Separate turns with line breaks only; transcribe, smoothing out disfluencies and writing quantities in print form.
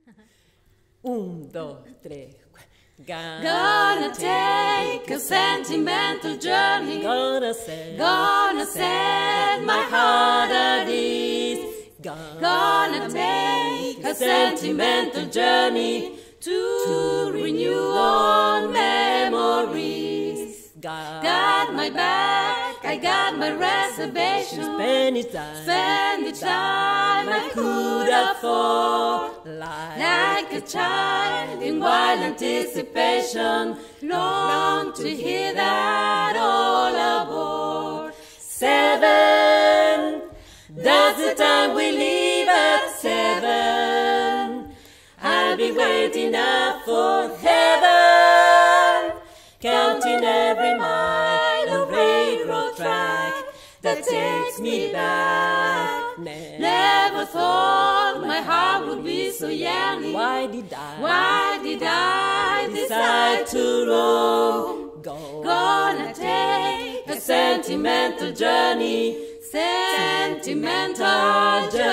Dos, tres, cuatro.
Gonna take a sentimental journey.
Gonna
set my heart at ease. Gonna take a sentimental journey to renew old memories. Got my back, I got my reservation.
Spend each
time I could afford. Like a child in wild anticipation, long to hear that all aboard.
7, that's the time we leave at 7. I'll be waiting up for heaven, counting every mile of railroad track that takes me back.
Never thought my heart would be so yearning.
Why did
I decide to roam? Gonna take a sentimental journey. Sentimental journey.